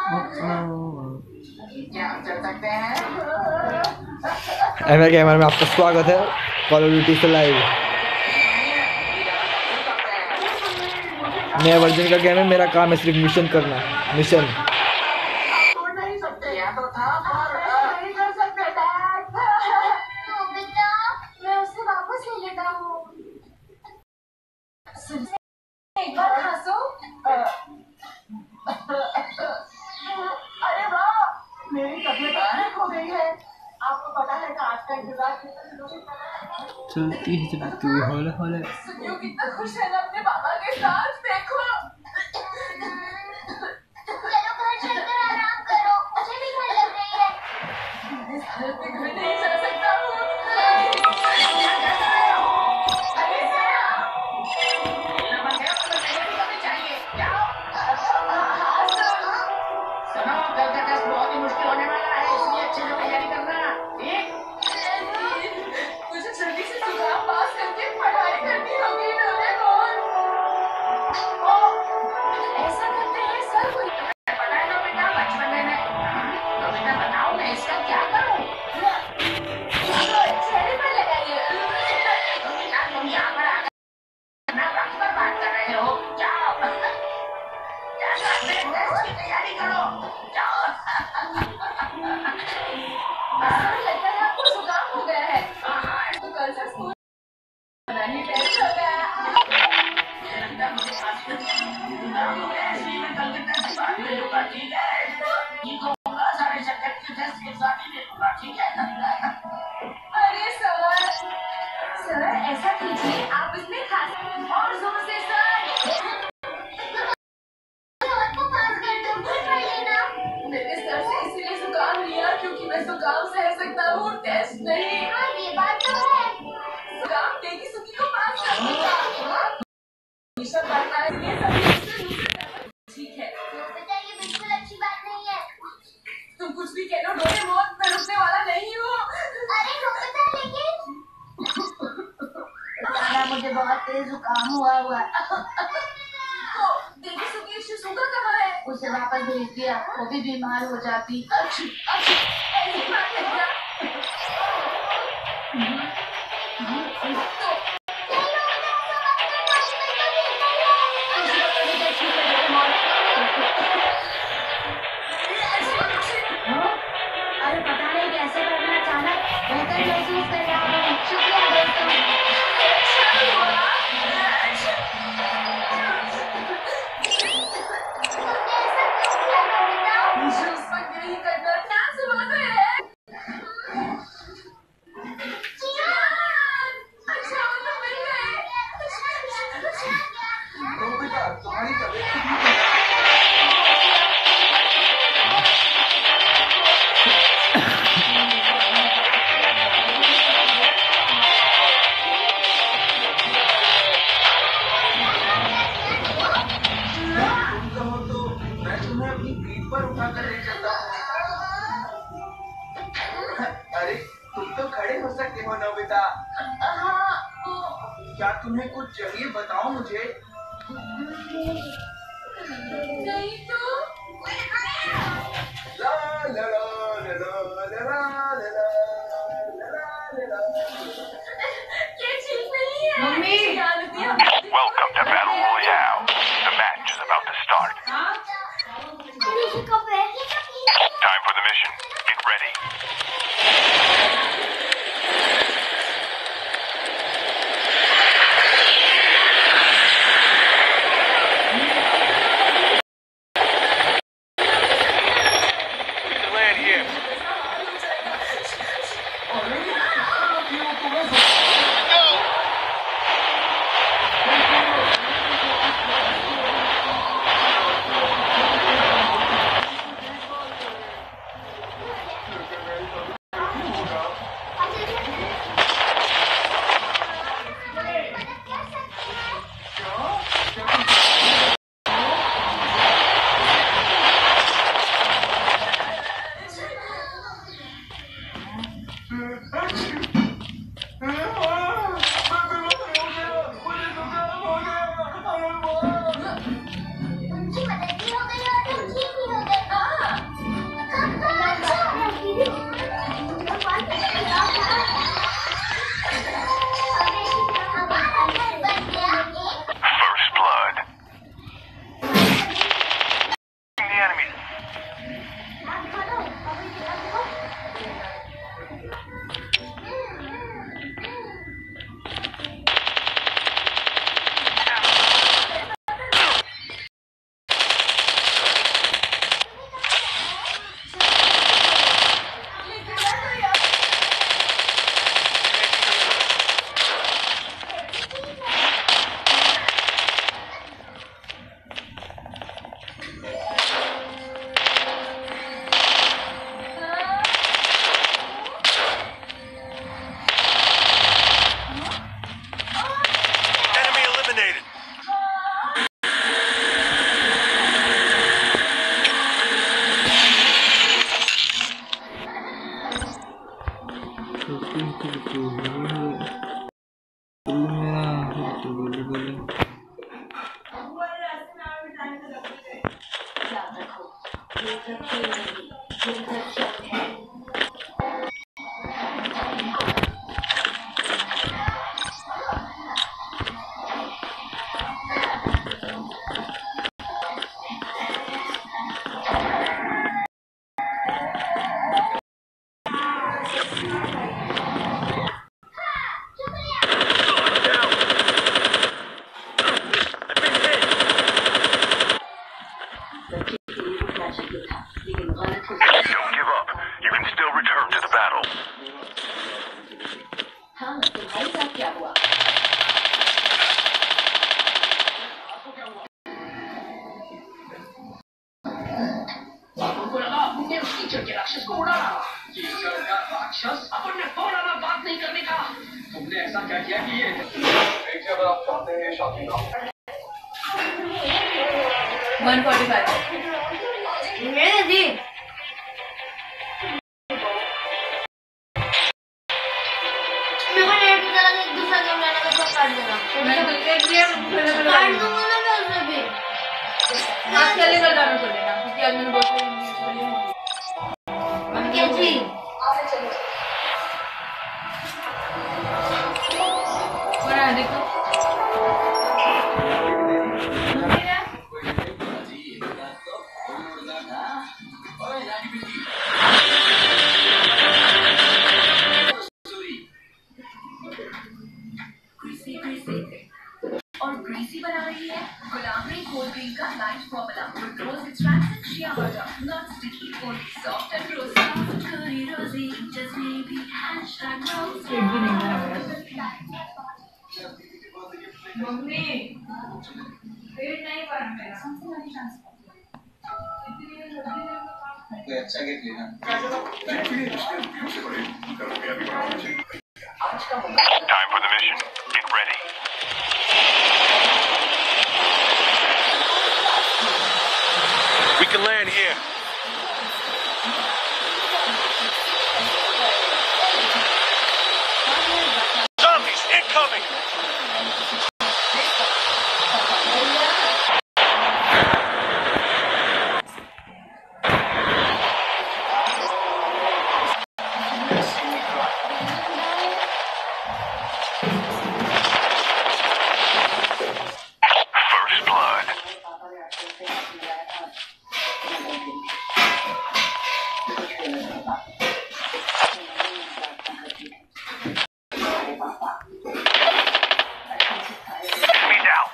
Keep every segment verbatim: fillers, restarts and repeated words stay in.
MR gamer में आपका स्वागत है कॉल ऑफ ड्यूटी से लाइव। नया वर्जन का गेम है, मेरा काम है सिर्फ मिशन करना। मिशन एक बार खासो। अरे वाह, मेरी तबीयत ठीक हो गई है। आपको पता है कि आज का इंतजार कितना दिनों से कर रहा है। चलती है चलती है हौले हौले। सुनियो कितना खुश है ना अपने बाबा के साथ। देखो चलो घर चलकर आराम करो, मुझे भी घर लग रही है। इस हालत में घर नहीं जा सकता हूँ। बहुत ही मुश्किल होने वाला है, इसलिए अच्छे से तैयारी करना। ठीक, मुझे जल्दी से जुकाम पास करके पढ़ाई करनी होगी। ऐसा करते हैं सर, कोई पता है तो बेटा बचपन में मैं तो बेटा बताओ मैं इसका क्या करूं? चेहरे पर लगाइए। तो बेटा तुम यहाँ पर आकर ना वक्त पर बात कर रहे हो। जाओ जाकर अपने टेस्ट की तैयारी करो। जाओ। लगता है आपको जुकाम हो गया है। तो कल से स्कूल नहीं टेस्ट हो गया। लगता है मुझे खांसी हो गई। इसलिए मैं कल के टेस्ट बाद में लूंगा। ठीक है, ठीक होगा। सारे सब्जेक्ट के टेस्ट एक साथ ही ले लूंगा। ठीक है। अरे सर सर ऐसा कीजिए, आप इसमें खांसी और जोर से सर मैंने सर से इसीलिए जुकाम लिया क्योंकि मैं जुकाम सह सकता हूँ, टेस्ट नहीं। हाँ ये बात तो है। जुकाम देगी सुखी को पास कर दूंगा। हमेशा पढ़ना है, ये सभी इससे दूसरे लेवल। ठीक है तो बेटा ये बिल्कुल अच्छी बात नहीं है। तुम कुछ भी कह लो डोरेमोन, मैं रुकने वाला नहीं हूँ। अरे रोकता लेकिन मुझे बहुत तेज जुकाम हुआ हुआ। तो देगी सुखी शिशुका कहाँ है? उसे वापस भेज दिया, वो भी बीमार हो जाती। अच्छी अच्छी ऐसी बात है क्या? अरे पता नहीं कैसे करना, अचानक बेहतर महसूस कर रहा हूँ। शुक्रिया दोस्तों। मुझे उस वक्त यही करना था। सुबह से है। अच्छा वो तो मिल गए। तो बेटा तुम्हारी तबीयत ठीक है? पर उठाकर ले चलता हूँ। अरे तुम तो खड़े हो सकते हो नोबिता। हाँ वो क्या तुम्हें कुछ चाहिए? बताओ मुझे। नहीं तो ला ला ला ला ला ला ला ला। ये ठीक नहीं है mummy. Welcome to Battle Royale. The match is about to start. Time for the mission. Get ready. तू तू मेरा तू बोले बोले Don't give up. You can still return to the battle. हाँ तुम्हारे साथ क्या हुआ? तुमको लगा हमने उस टीचर के राक्षस को उड़ाया? टीचर का राक्षस? अपन ने फोन आना बात नहीं करने का। तुमने ऐसा क्या किया कि ये? देखिए अगर आप चाहते हैं शादी ना वन फोर्टी फाइव मेरे जी दूसरा गेम लाने का सब काट देना मैं तो एक गेम काट दूंगा ना मैं उसमें भी आज चलेगा जाने को लेना क्योंकि आज मैंने बहुत हम क्या जी आपसे चलो बना देखो और ग्रीसी बना रही है गुलाबरी कोल्ड ड्रिंक का light formula with rose extract shea butter not sticky only soft and rosy करी रोजी जस्ट मेबी हैशटैग रोज एक भी नहीं है मम्मी पेट नहीं भरा मेरा कोई अच्छा गिफ्ट लेना Time for the mission. Get ready. We can land here. Zombies incoming! First blood. Enemy down.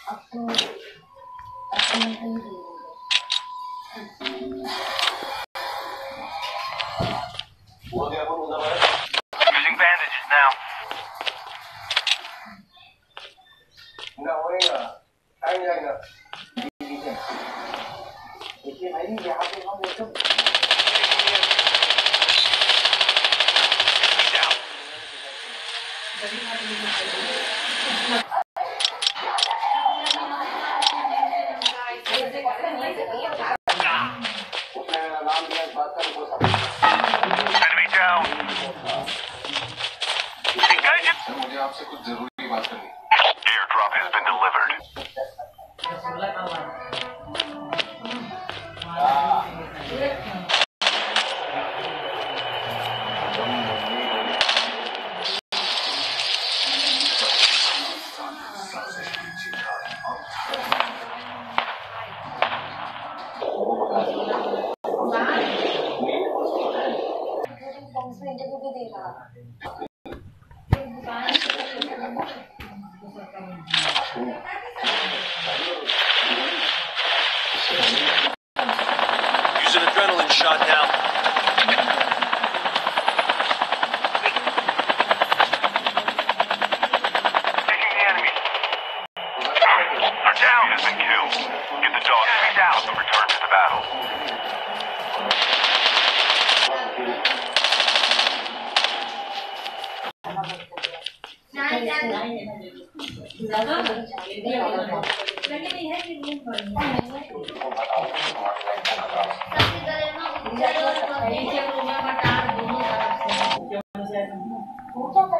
Using bandages now. ना होएगा टाइम लगेगा देखिए भाई यहाँ पे हम एकदम नाम दिया बात कर वो सब Enemy down. Engaging. मुझे आपसे कुछ जरूरी बात करनी Airdrop has been delivered. Interview भी दे रहा Use an adrenaline shot now. Taking the enemy. Our down has been killed. Get the dog feet out and return to the battle. है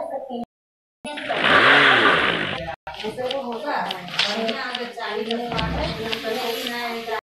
ऐसे वो होगा बढ़िया अगर चालीस पाठ है